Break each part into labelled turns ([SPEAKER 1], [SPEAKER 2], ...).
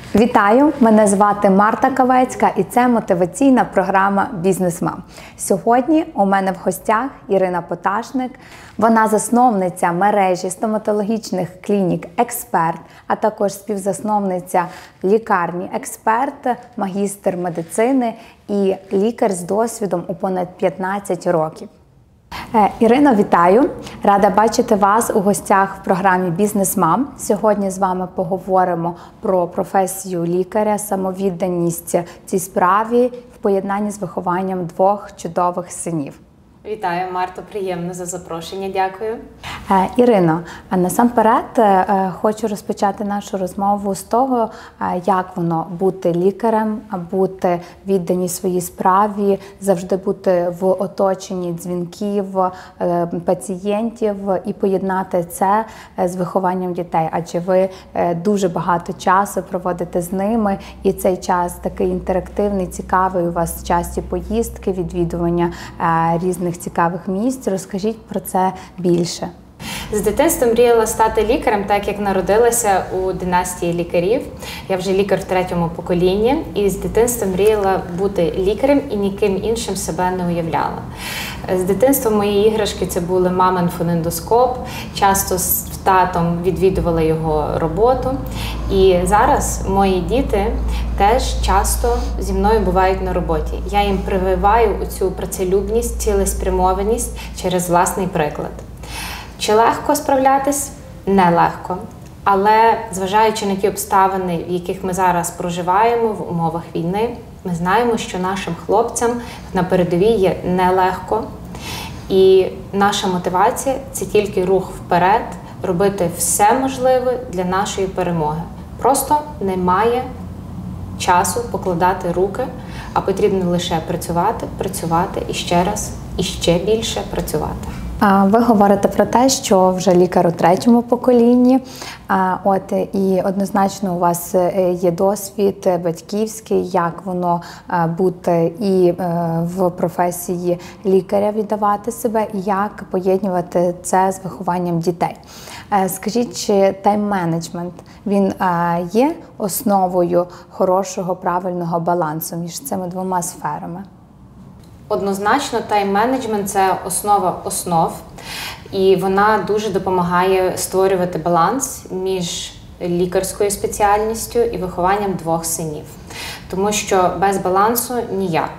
[SPEAKER 1] Вітаю! Мене звати Марта Кавецька і це мотиваційна програма «Бізнес-мам». Сьогодні у мене в гостях Ірина Поташник. Вона засновниця мережі стоматологічних клінік «Експерт», а також співзасновниця лікарні «Експерт», магістр медицини і лікар з досвідом у понад 15 років. Ірино, вітаю! Рада бачити вас у гостях в програмі «Бізнес-мам». Сьогодні з вами поговоримо про професію лікаря, самовідданість цій справі в поєднанні з вихованням двох чудових синів.
[SPEAKER 2] Вітаю, Марто, приємно за запрошення, дякую.
[SPEAKER 1] Ірино, насамперед хочу розпочати нашу розмову з того, як воно бути лікарем, бути віддані своїй справі, завжди бути в оточенні дзвінків, пацієнтів і поєднати це з вихованням дітей. Адже ви дуже багато часу проводите з ними, і цей час такий інтерактивний, цікавий, у вас часті поїздки, відвідування різних цікавих місць. Розкажіть про це більше.
[SPEAKER 2] З дитинства мріяла стати лікарем, так як народилася у династії лікарів. Я вже лікар в 3-му поколінні, і з дитинства мріяла бути лікарем і ніким іншим себе не уявляла. З дитинства мої іграшки – це були мамин фонендоскоп, часто з татом відвідувала його роботу. І зараз мої діти теж часто зі мною бувають на роботі. Я їм прививаю цю працелюбність, цілеспрямованість через власний приклад. Чи легко справлятись? Нелегко. Але, зважаючи на ті обставини, в яких ми зараз проживаємо в умовах війни, ми знаємо, що нашим хлопцям на передовій є нелегко. І наша мотивація – це тільки рух вперед, робити все можливе для нашої перемоги. Просто немає часу покладати руки, а потрібно лише працювати і ще раз, і ще більше працювати.
[SPEAKER 1] Ви говорите про те, що вже лікар у 3-му поколінні, і однозначно у вас є досвід батьківський, як воно бути і в професії лікаря віддавати себе, і як поєднувати це з вихованням дітей. Скажіть, чи тайм-менеджмент, він є основою хорошого, правильного балансу між цими двома сферами?
[SPEAKER 2] Однозначно, тайм-менеджмент – це основа основ, і вона дуже допомагає створювати баланс між лікарською спеціальністю і вихованням двох синів. Тому що без балансу ніяк.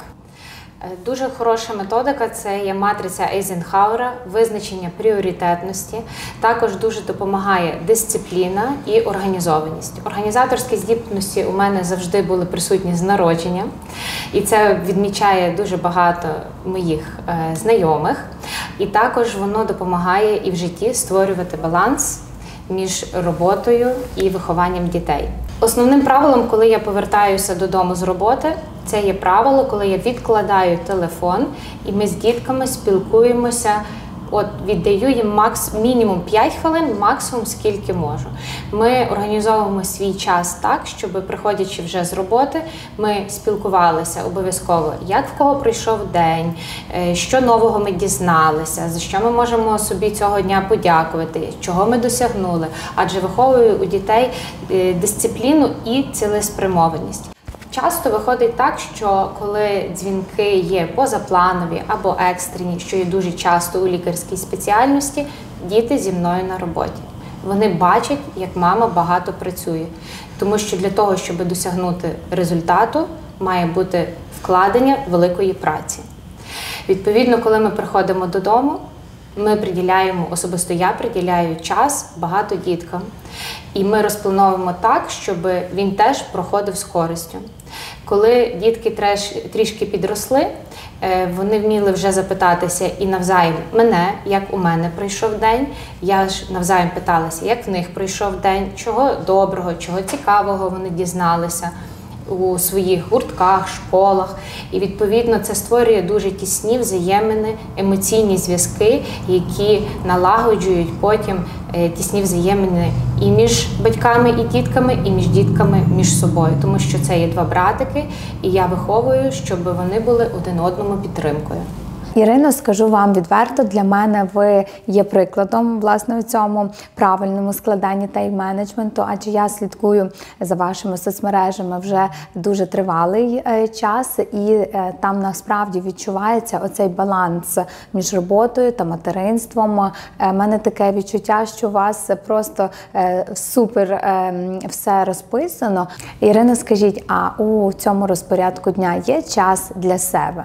[SPEAKER 2] Дуже хороша методика – це є матриця Ейзенхауера, визначення пріоритетності. Також дуже допомагає дисципліна і організованість. Організаторські здібності у мене завжди були присутні з народження. І це відмічає дуже багато моїх знайомих. І також воно допомагає і в житті створювати баланс між роботою і вихованням дітей. Основним правилом, коли я повертаюся додому з роботи, це є правило, коли я відкладаю телефон і ми з дітками спілкуємося, віддаю їм мінімум 5 хвилин, максимум скільки можу. Ми організовуємо свій час так, щоб, приходячи вже з роботи, ми спілкувалися обов'язково, як в кого пройшов день, що нового ми дізналися, за що ми можемо собі цього дня подякувати, чого ми досягнули, адже виховую у дітей дисципліну і цілеспрямованість. Часто виходить так, що коли дзвінки є позапланові або екстрені, що є дуже часто у лікарській спеціальності, діти зі мною на роботі. Вони бачать, як мама багато працює. Тому що для того, щоб досягнути результату, має бути вкладення великої праці. Відповідно, коли ми приходимо додому, ми приділяємо, особисто я приділяю час багато діткам. І ми розплановуємо так, щоб він теж проходив з користю. Коли дітки трішки підросли, вони вміли вже запитатися і навзаєм мене, як у мене пройшов день. Я ж навзаєм питалася, як в них пройшов день, чого доброго, чого цікавого вони дізналися у своїх гуртках, школах. І, відповідно, це створює дуже тісні взаємини, емоційні зв'язки, які налагоджують потім тісні взаємини і між батьками і дітками, і між дітками між собою. Тому що це є два братики, і я виховую, щоб вони були один одному підтримкою.
[SPEAKER 1] Ірино, скажу вам відверто, для мене ви є прикладом, власне, у цьому правильному складанні тайм-менеджменту, адже я слідкую за вашими соцмережами вже дуже тривалий час, і там насправді відчувається оцей баланс між роботою та материнством. У мене таке відчуття, що у вас просто супер все розписано. Ірино, скажіть, а у цьому розпорядку дня є час для себе?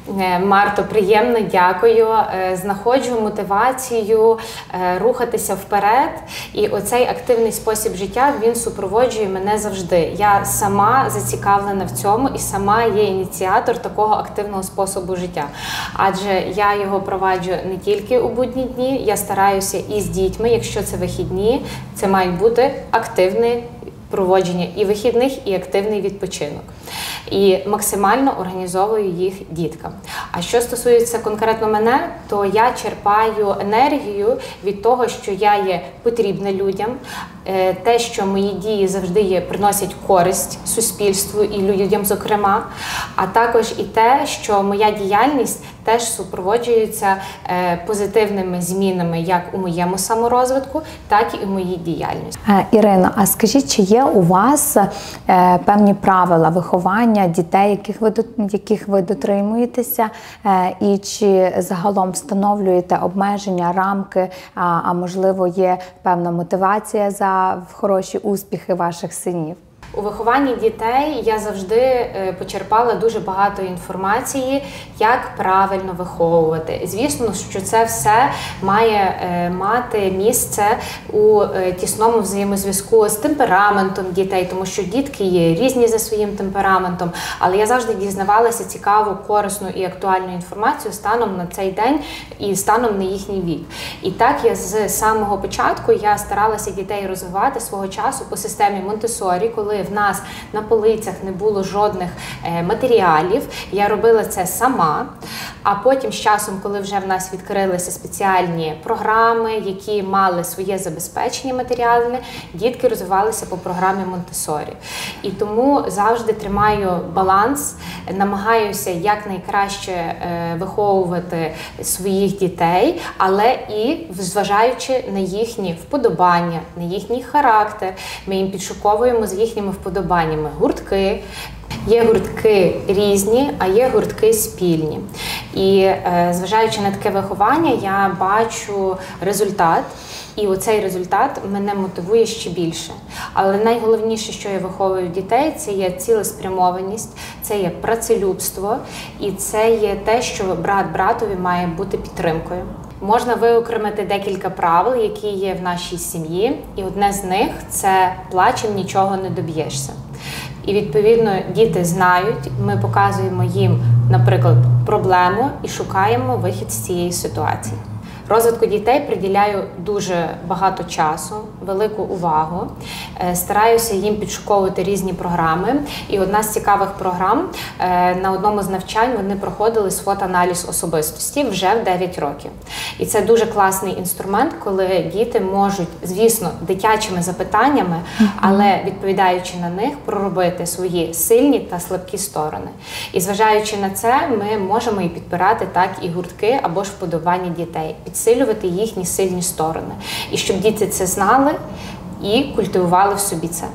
[SPEAKER 2] Марто, приємно, дякую. Знаходжу мотивацію рухатися вперед. І оцей активний спосіб життя, він супроводжує мене завжди. Я сама зацікавлена в цьому і сама є ініціатор такого активного способу життя. Адже я його проваджу не тільки у будні дні, я стараюся і з дітьми, якщо це вихідні, це мають бути активне проводження і вихідних, і активний відпочинок. І максимально організовую їх діткам. А що стосується конкретно мене, то я черпаю енергію від того, що я є потрібна людям, те, що мої дії завжди приносять користь суспільству і людям зокрема, а також і те, що моя діяльність теж супроводжується позитивними змінами як у моєму саморозвитку, так і у моїй діяльності.
[SPEAKER 1] Ірино, а скажіть, чи є у вас певні правила виховання дітей, яких ви дотримуєтеся, і чи загалом встановлюєте обмеження, рамки, а можливо є певна мотивація за хороші успіхи ваших синів?
[SPEAKER 2] У вихованні дітей я завжди почерпала дуже багато інформації, як правильно виховувати. Звісно, що це все має мати місце у тісному взаємозв'язку з темпераментом дітей, тому що дітки є різні за своїм темпераментом, але я завжди дізнавалася цікаву, корисну і актуальну інформацію станом на цей день і станом на їхній вік. І так я з самого початку я старалася дітей розвивати свого часу по системі Монтессорі, коли в нас на полицях не було жодних матеріалів, я робила це сама, а потім з часом, коли вже в нас відкрилися спеціальні програми, які мали своє забезпечення матеріальне, дітки розвивалися по програмі Монтессорі. І тому завжди тримаю баланс, намагаюся якнайкраще виховувати своїх дітей, але і зважаючи на їхні вподобання, на їхній характер, ми їм підшуковуємо з їхніми вподобаннями гуртки. Є гуртки різні, а є гуртки спільні. І зважаючи на таке виховання, я бачу результат. І оцей результат мене мотивує ще більше. Але найголовніше, що я виховую дітей, це є цілеспрямованість, це є працелюбство і це є те, що брат братові має бути підтримкою. Можна виокремити декілька правил, які є в нашій сім'ї, і одне з них – це плачем нічого не доб'єшся. І, відповідно, діти знають, ми показуємо їм, наприклад, проблему і шукаємо вихід з цієї ситуації. Розвитку дітей приділяю дуже багато часу, велику увагу. Стараюся їм підшуковувати різні програми. І одна з цікавих програм, на одному з навчань вони проходили SWOT-аналіз особистості вже в 9 років. І це дуже класний інструмент, коли діти можуть, звісно, дитячими запитаннями, але відповідаючи на них, проробити свої сильні та слабкі сторони. І зважаючи на це, ми можемо і підбирати так і гуртки або ж вподобання дітей, підсилювати їхні сильні сторони. І щоб діти це знали і культивували в собі це.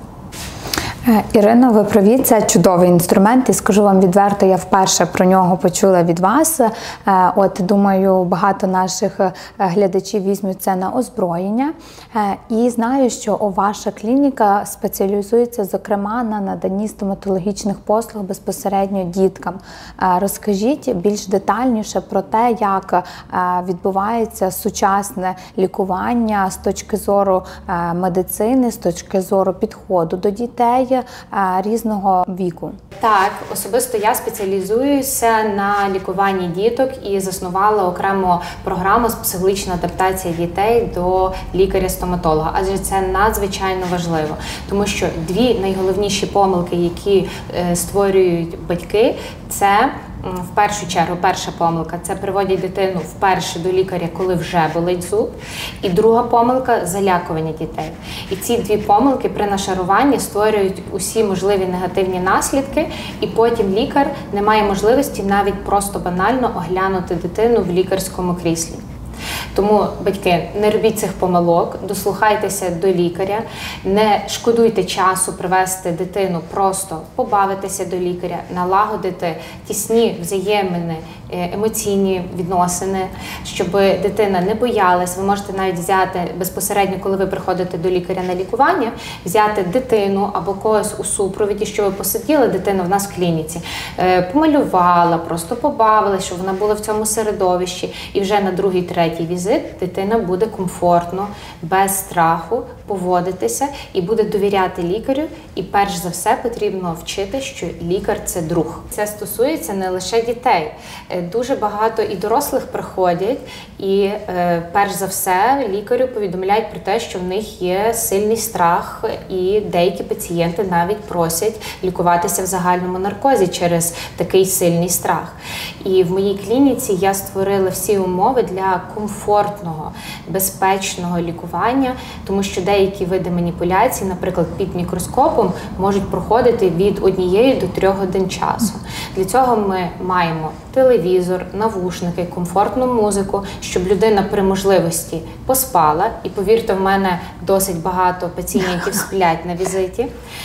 [SPEAKER 1] Ірино, ви праві, це чудовий інструмент, і скажу вам відверто, я вперше про нього почула від вас. От, думаю, багато наших глядачів візьмуть це на озброєння. І знаю, що ваша клініка спеціалізується, зокрема, на наданні стоматологічних послуг безпосередньо діткам. Розкажіть більш детальніше про те, як відбувається сучасне лікування з точки зору медицини, з точки зору підходу до дітей різного віку.
[SPEAKER 2] Так, особисто я спеціалізуюся на лікуванні діток і заснувала окрему програму з психологічної адаптації дітей до лікаря-стоматолога. Адже це надзвичайно важливо, тому що дві найголовніші помилки, які створюють батьки, це В першу чергу, перша помилка – це приводять дитину вперше до лікаря, коли вже болить зуб. І друга помилка – залякування дітей. І ці дві помилки при нашаруванні створюють усі можливі негативні наслідки, і потім лікар не має можливості навіть просто банально оглянути дитину в лікарському кріслі. Тому, батьки, не робіть цих помилок, дослухайтеся до лікаря, не шкодуйте часу привести дитину, просто побавитися до лікаря, налагодити тісні взаємини, емоційні відносини, щоб дитина не боялась. Ви можете навіть взяти безпосередньо, коли ви приходите до лікаря на лікування, взяти дитину або когось у супровіді, що ви посиділи, дитина в нас в клініці, помалювала, просто побавилась, щоб вона була в цьому середовищі, і вже на другий, третій візит дитина буде комфортно, без страху поводитися і буде довіряти лікарю. І перш за все потрібно вчити, що лікар – це друг. Це стосується не лише дітей. Дуже багато і дорослих приходять, і перш за все лікарю повідомляють про те, що в них є сильний страх, і деякі пацієнти навіть просять лікуватися в загальному наркозі через такий сильний страх. І в моїй клініці я створила всі умови для комфортного, безпечного лікування, тому що деякі види маніпуляцій, наприклад, під мікроскопом, можуть проходити від 1 до 3 годин часу. Для цього ми маємо телевізор, навушники, комфортну музику, щоб людина при можливості поспала. І повірте, в мене досить багато пацієнтів сплять на візиті.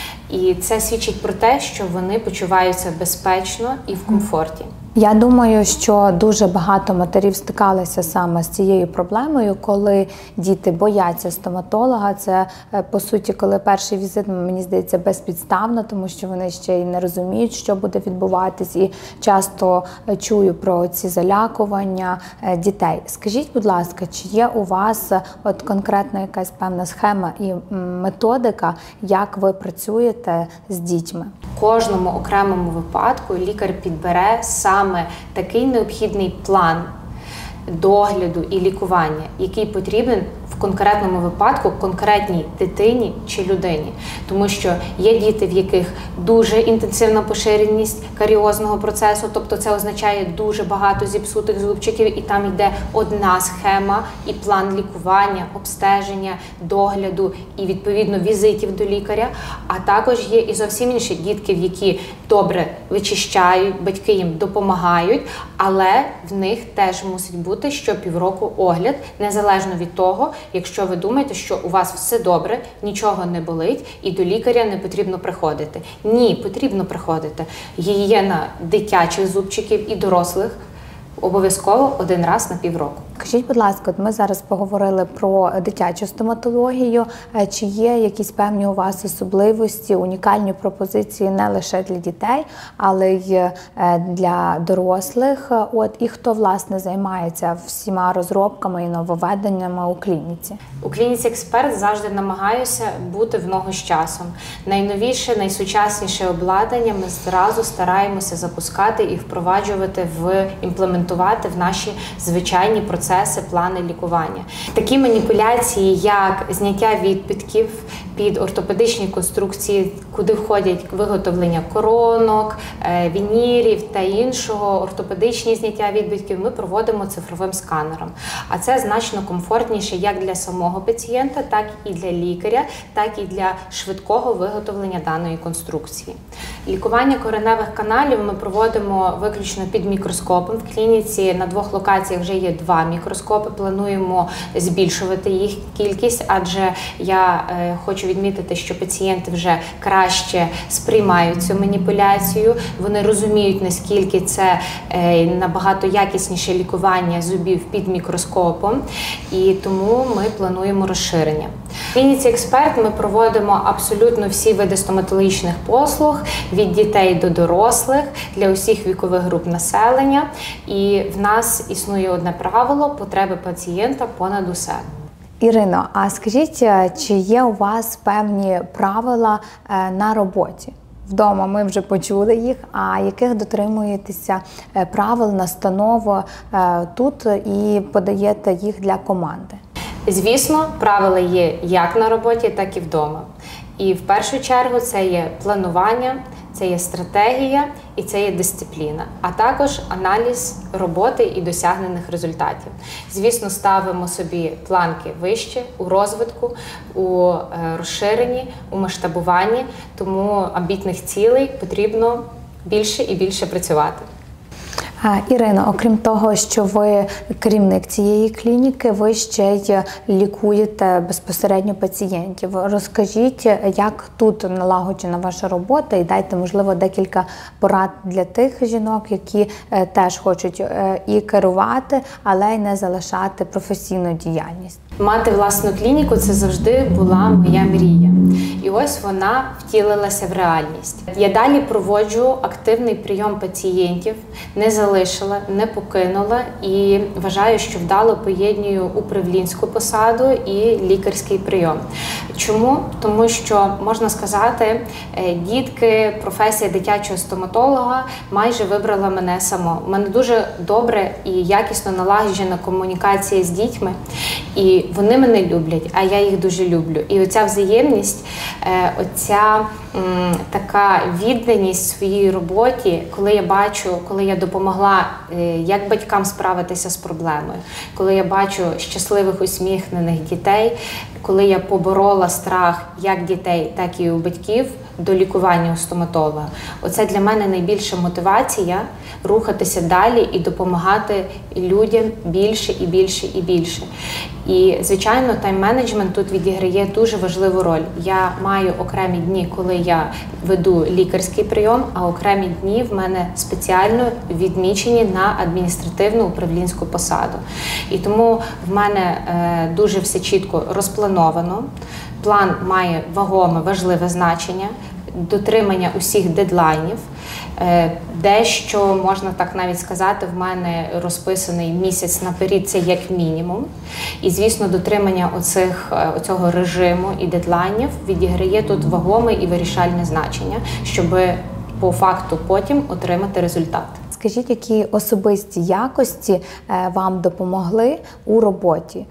[SPEAKER 2] І це свідчить про те, що вони почуваються безпечно і в комфорті.
[SPEAKER 1] Я думаю, що дуже багато матерів стикалися саме з цією проблемою, коли діти бояться стоматолога. Це, по суті, коли перший візит, мені здається, безпідставно, тому що вони ще й не розуміють, що буде відбуватись, і часто чую про ці залякування дітей. Скажіть, будь ласка, чи є у вас от конкретна якась певна схема і методика, як ви працюєте з дітьми?
[SPEAKER 2] В кожному окремому випадку лікар підбере саме такий необхідний план догляду і лікування, який потрібен в конкретному випадку конкретній дитині чи людині. Тому що є діти, в яких дуже інтенсивна поширеність каріозного процесу, тобто це означає дуже багато зіпсутих зубчиків, і там йде одна схема і план лікування, обстеження, догляду і, відповідно, візитів до лікаря. А також є і зовсім інші дітки, які добре вичищають, батьки їм допомагають, але в них теж мусить бути щопівроку огляд, незалежно від того, якщо ви думаєте, що у вас все добре, нічого не болить і до лікаря не потрібно приходити. Ні, потрібно приходити. Гігієна дитячих зубчиків і дорослих обов'язково 1 раз на півроку.
[SPEAKER 1] Скажіть, будь ласка, от ми зараз поговорили про дитячу стоматологію. Чи є якісь певні у вас особливості, унікальні пропозиції не лише для дітей, але й для дорослих? І хто, власне, займається всіма розробками і нововведеннями у клініці?
[SPEAKER 2] У клініці «Експерт» завжди намагаюся бути в ногу з часом. Найновіше, найсучасніше обладнання ми зразу стараємося запускати і впроваджувати, імплементувати в наші звичайні процеси, плани лікування. Такі маніпуляції, як зняття відбитків під ортопедичні конструкції, куди входять виготовлення коронок, вінірів та іншого, ортопедичні зняття відбитків, ми проводимо цифровим сканером. А це значно комфортніше як для самого пацієнта, так і для лікаря, так і для швидкого виготовлення даної конструкції. Лікування кореневих каналів ми проводимо виключно під мікроскопом. В клініці на 2 локаціях вже є 2 мікроскопи. Плануємо збільшувати їх кількість, адже я хочу відмітити, що пацієнти вже краще сприймають цю маніпуляцію. Вони розуміють, наскільки це набагато якісніше лікування зубів під мікроскопом, і тому ми плануємо розширення. В клініці «Експерт» ми проводимо абсолютно всі види стоматологічних послуг, від дітей до дорослих, для усіх вікових груп населення. І в нас існує одне правило – потреби пацієнта понад усе.
[SPEAKER 1] Ірино, а скажіть, чи є у вас певні правила на роботі? Вдома ми вже почули їх, а яких дотримуєтеся правил, настанов тут і подаєте їх для команди?
[SPEAKER 2] Звісно, правила є як на роботі, так і вдома. І в першу чергу це є планування, це є стратегія і це є дисципліна, а також аналіз роботи і досягнених результатів. Звісно, ставимо собі планки вище у розвитку, у розширенні, у масштабуванні, тому амбітних цілей потрібно більше і більше працювати.
[SPEAKER 1] Ірино, окрім того, що ви керівник цієї клініки, ви ще й лікуєте безпосередньо пацієнтів. Розкажіть, як тут налагоджена ваша робота, і дайте, можливо, декілька порад для тих жінок, які теж хочуть і керувати, але й не залишати професійну діяльність.
[SPEAKER 2] Мати власну клініку – це завжди була моя мрія. І ось вона втілилася в реальність. Я далі проводжу активний прийом пацієнтів, не залишила, не покинула і вважаю, що вдало поєднюю управлінську посаду і лікарський прийом. Чому? Тому що, можна сказати, дітки, професія дитячого стоматолога майже вибрала мене само. У мене дуже добре і якісно налагоджена комунікація з дітьми, і вони мене люблять, а я їх дуже люблю. І оця взаємність, оця така відданість своїй роботі, коли я бачу, коли я допомогла як батькам справитися з проблемою, коли я бачу щасливих, усміхнених дітей, коли я поборола страх як дітей, так і у батьків до лікування у стоматолога. Оце для мене найбільша мотивація рухатися далі і допомагати людям більше і більше і більше. І, звичайно, тайм-менеджмент тут відіграє дуже важливу роль. Я маю окремі дні, коли я веду лікарський прийом, а окремі дні в мене спеціально відмічені на адміністративну управлінську посаду. І тому в мене дуже все чітко розплановано. План має вагоме, важливе значення, дотримання усіх дедлайнів. Дещо, можна так навіть сказати, в мене розписаний місяць наперед, це як мінімум. І, звісно, дотримання оцього режиму і дедлайнів відіграє тут вагоме і вирішальне значення, щоб по факту потім отримати результат.
[SPEAKER 1] Скажіть, які особисті якості вам допомогли у роботі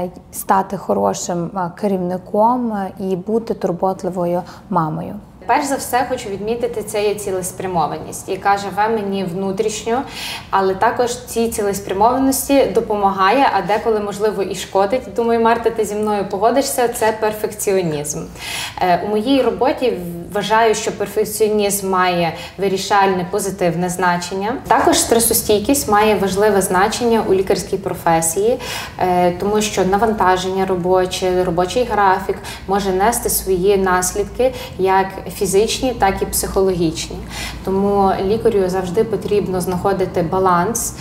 [SPEAKER 1] стати хорошим керівником і бути турботливою мамою?
[SPEAKER 2] Перш за все, хочу відмітити, це є цілеспрямованість, яка живе мені внутрішньо, але також цій цілеспрямованості допомагає, а деколи, можливо, і шкодить. Думаю, Марта, ти зі мною погодишся, це перфекціонізм. У моїй роботі вважаю, що перфекціонізм має вирішальне, позитивне значення. Також стресостійкість має важливе значення у лікарській професії, тому що навантаження робоче, робочий графік може нести свої наслідки як фізичні, так і психологічні. Тому лікарю завжди потрібно знаходити баланс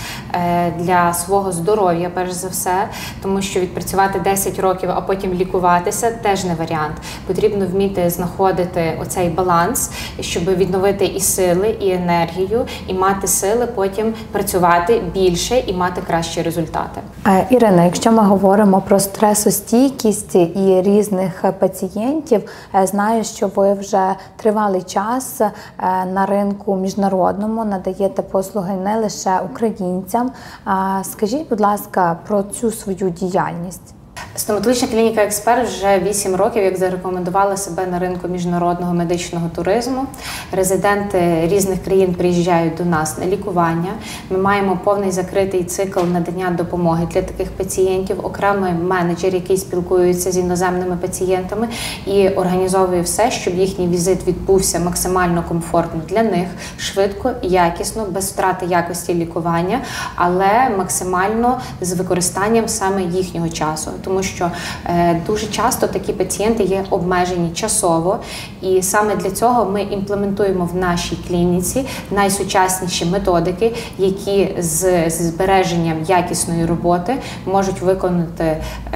[SPEAKER 2] для свого здоров'я, перш за все, тому що відпрацювати 10 років, а потім лікуватися – теж не варіант. Потрібно вміти знаходити оцей баланс, щоб відновити і сили, і енергію, і мати сили потім працювати більше і мати кращі результати.
[SPEAKER 1] Ірина, якщо ми говоримо про стресостійкість і різних пацієнтів, знаю, що ви вже тривалий час на ринку міжнародному надаєте послуги не лише українцям. Скажіть, будь ласка, про цю свою діяльність.
[SPEAKER 2] Стоматологічна клініка «Експерт» вже 8 років, як зарекомендувала себе на ринку міжнародного медичного туризму. Резиденти різних країн приїжджають до нас на лікування. Ми маємо повний закритий цикл надання допомоги для таких пацієнтів, окремий менеджер, який спілкується з іноземними пацієнтами і організовує все, щоб їхній візит відбувся максимально комфортно для них, швидко, якісно, без втрати якості лікування, але максимально з використанням саме їхнього часу. Тому що дуже часто такі пацієнти є обмежені часово, і саме для цього ми імплементуємо в нашій клініці найсучасніші методики, які з збереженням якісної роботи можуть виконати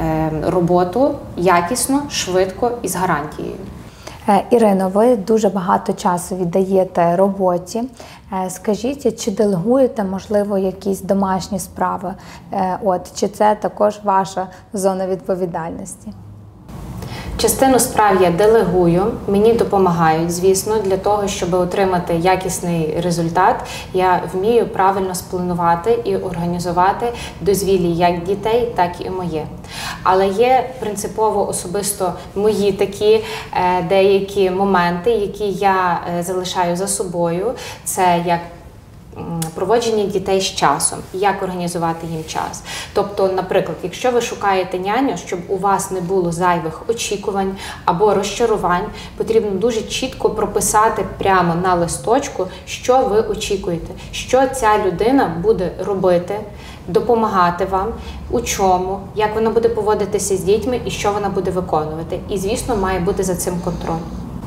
[SPEAKER 2] роботу якісно, швидко і з гарантією.
[SPEAKER 1] Ірино, ви дуже багато часу віддаєте роботі. Скажіть, чи делегуєте, можливо, якісь домашні справи? Чи це також ваша зона відповідальності?
[SPEAKER 2] Частину справ я делегую, мені допомагають, звісно, для того, щоб отримати якісний результат. Я вмію правильно спланувати і організувати дозвілля як дітей, так і моє. Але є принципово особисто мої такі деякі моменти, які я залишаю за собою. Це як проводження дітей з часом, як організувати їм час. Тобто, наприклад, якщо ви шукаєте няню, щоб у вас не було зайвих очікувань або розчарувань, потрібно дуже чітко прописати прямо на листочку, що ви очікуєте, що ця людина буде робити, допомагати вам, у чому, як вона буде поводитися з дітьми і що вона буде виконувати. І, звісно, має бути за цим контроль.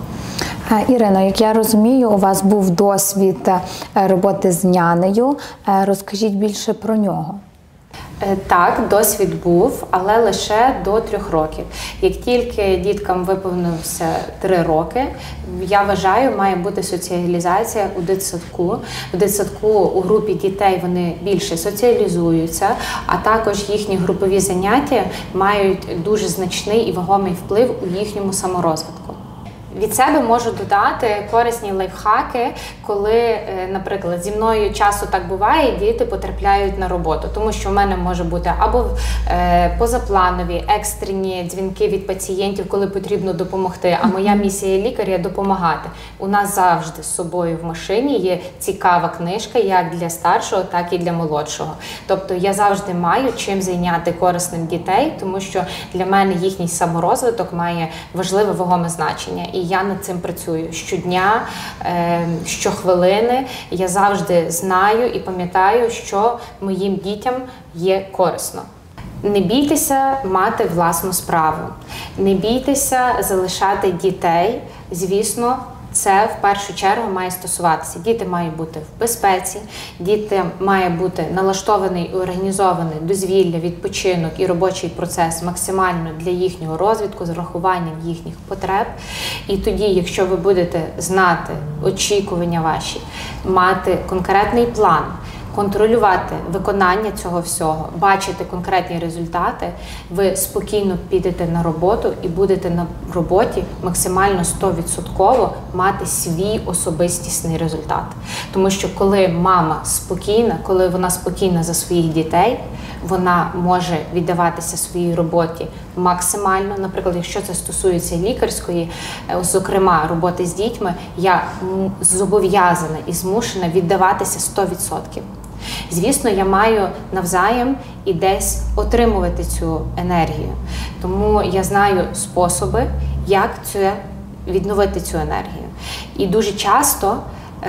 [SPEAKER 1] Ірино, як я розумію, у вас був досвід роботи з нянею. Розкажіть більше про нього.
[SPEAKER 2] Так, досвід був, але лише до 3 років. Як тільки діткам виповнилося 3 роки, я вважаю, має бути соціалізація у дитсадку. В дитсадку у групі дітей вони більше соціалізуються, а також їхні групові заняття мають дуже значний і вагомий вплив у їхньому саморозвитку. Від себе можу додати корисні лайфхаки, коли, наприклад, зі мною часто так буває, діти потрапляють на роботу, тому що в мене може бути або позапланові, екстрені дзвінки від пацієнтів, коли потрібно допомогти, а моя місія лікаря – допомагати. У нас завжди з собою в машині є цікава книжка як для старшого, так і для молодшого. Тобто я завжди маю чим зайняти корисним дітей, тому що для мене їхній саморозвиток має важливе вагоме значення. І я над цим працюю щодня, щохвилини. Я завжди знаю і пам'ятаю, що моїм дітям є корисно. Не бійтеся мати власну справу. Не бійтеся залишати дітей. Звісно, це в першу чергу має стосуватися. Діти мають бути в безпеці, діти мають бути налаштований і організований дозвілля, відпочинок і робочий процес максимально для їхнього розвитку, з врахуванням їхніх потреб. І тоді, якщо ви будете знати очікування ваші, мати конкретний план, контролювати виконання цього всього, бачити конкретні результати, ви спокійно підете на роботу і будете на роботі максимально 100% мати свій особистісний результат. Тому що коли мама спокійна, коли вона спокійна за своїх дітей, вона може віддаватися своїй роботі максимально. Наприклад, якщо це стосується лікарської, зокрема роботи з дітьми, я зобов'язана і змушена віддаватися 100%. Звісно, я маю навзаєм і десь отримувати цю енергію. Тому я знаю способи, як відновити цю енергію. І дуже часто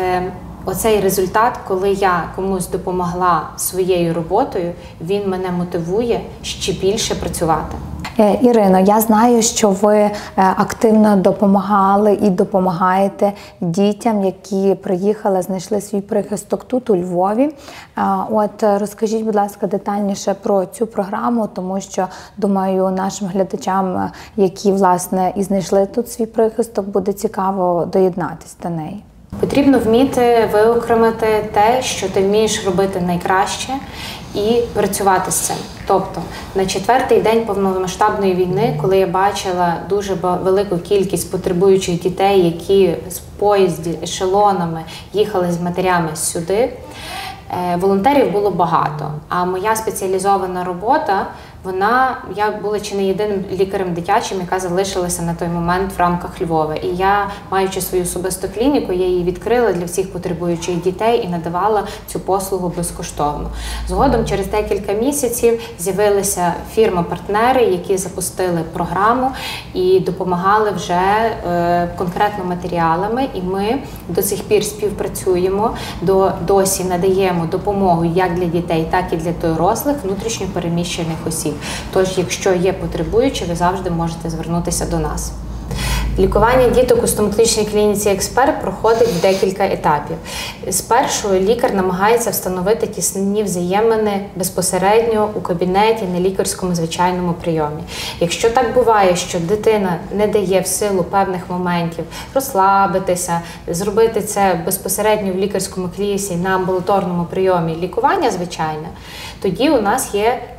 [SPEAKER 2] оцей результат, коли я комусь допомогла своєю роботою, він мене мотивує ще більше працювати.
[SPEAKER 1] Ірино, я знаю, що ви активно допомагали і допомагаєте дітям, які приїхали, знайшли свій прихисток тут, у Львові. От розкажіть, будь ласка, детальніше про цю програму, тому що, думаю, нашим глядачам, які, власне, і знайшли тут свій прихисток, буде цікаво доєднатися до неї.
[SPEAKER 2] Потрібно вміти виокремити те, що ти вмієш робити найкраще, і працювати з цим. Тобто, на 4-й день повномасштабної війни, коли я бачила дуже велику кількість потребуючих дітей, які з поїздів, ешелонами їхали з матерями сюди, волонтерів було багато. А моя спеціалізована робота, я була чи не єдиним лікарем дитячим, яка залишилася на той момент в рамках Львова. І я, маючи свою особисту клініку, я її відкрила для всіх потребуючих дітей і надавала цю послугу безкоштовно. Згодом, через декілька місяців, з'явилися фірми-партнери, які запустили програму і допомагали вже конкретно матеріалами. І ми до сих пір співпрацюємо, досі надаємо допомогу як для дітей, так і для дорослих внутрішньо переміщених осіб. Тож, якщо є потребуючі, ви завжди можете звернутися до нас. Лікування діток у стоматологічній клініці «Експерт» проходить в декілька етапів. Спершу лікар намагається встановити тісні взаємини безпосередньо у кабінеті на лікарському звичайному прийомі. Якщо так буває, що дитина не дає в силу певних моментів розслабитися, зробити це безпосередньо в лікарському клінісі на амбулаторному прийомі лікування звичайне, тоді у нас є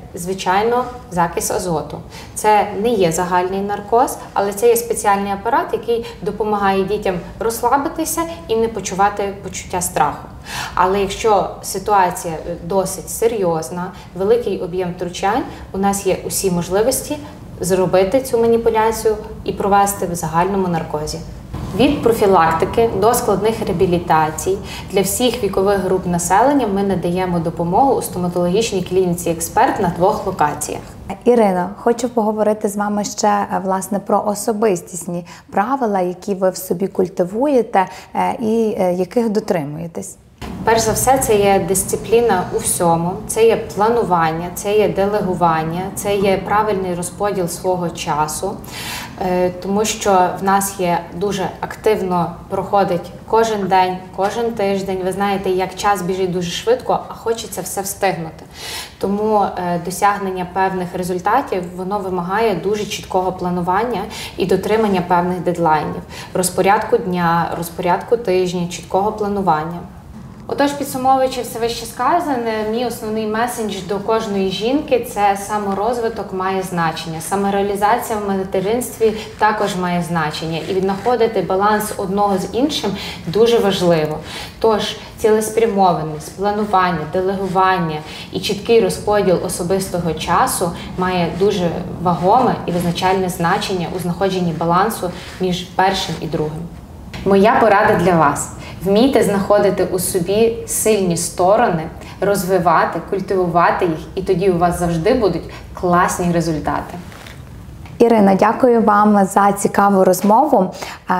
[SPEAKER 2] звичайно, закис азоту. Це не є загальний наркоз, але це є спеціальний апарат, який допомагає дітям розслабитися і не почувати почуття страху. Але якщо ситуація досить серйозна, великий об'єм втручань, у нас є усі можливості зробити цю маніпуляцію і провести в загальному наркозі. Від профілактики до складних реабілітацій для всіх вікових груп населення ми надаємо допомогу у стоматологічній клініці «Експерт» на 2 локаціях.
[SPEAKER 1] Ірино, хочу поговорити з вами ще, власне, про особистісні правила, які ви в собі культивуєте і яких дотримуєтесь.
[SPEAKER 2] Перш за все, це є дисципліна у всьому, це є планування, це є делегування, це є правильний розподіл свого часу, тому що в нас є дуже активно проходить кожен день, кожен тиждень. Ви знаєте, як час біжить дуже швидко, а хочеться все встигнути. Тому досягнення певних результатів, воно вимагає дуже чіткого планування і дотримання певних дедлайнів, розпорядку дня, розпорядку тижня, чіткого планування. Отож, підсумовуючи все вище сказане, мій основний меседж до кожної жінки – це саморозвиток має значення. Самореалізація в материнстві також має значення. І віднаходити баланс одного з іншим дуже важливо. Тож, цілеспрямованість, планування, делегування і чіткий розподіл особистого часу має дуже вагоме і визначальне значення у знаходженні балансу між першим і другим. Моя порада для вас. Вмійте знаходити у собі сильні сторони, розвивати, культивувати їх, і тоді у вас завжди будуть класні результати.
[SPEAKER 1] Ірино, дякую вам за цікаву розмову.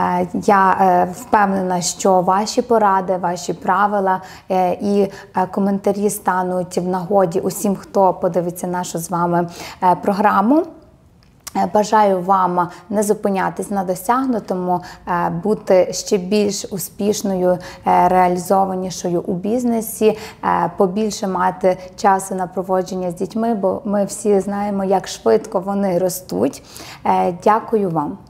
[SPEAKER 1] Я впевнена, що ваші поради, ваші правила і коментарі стануть в нагоді усім, хто подивиться нашу з вами програму. Бажаю вам не зупинятись на досягнутому, бути ще більш успішною, реалізованішою у бізнесі, побільше мати часу на проводження з дітьми, бо ми всі знаємо, як швидко вони ростуть. Дякую вам.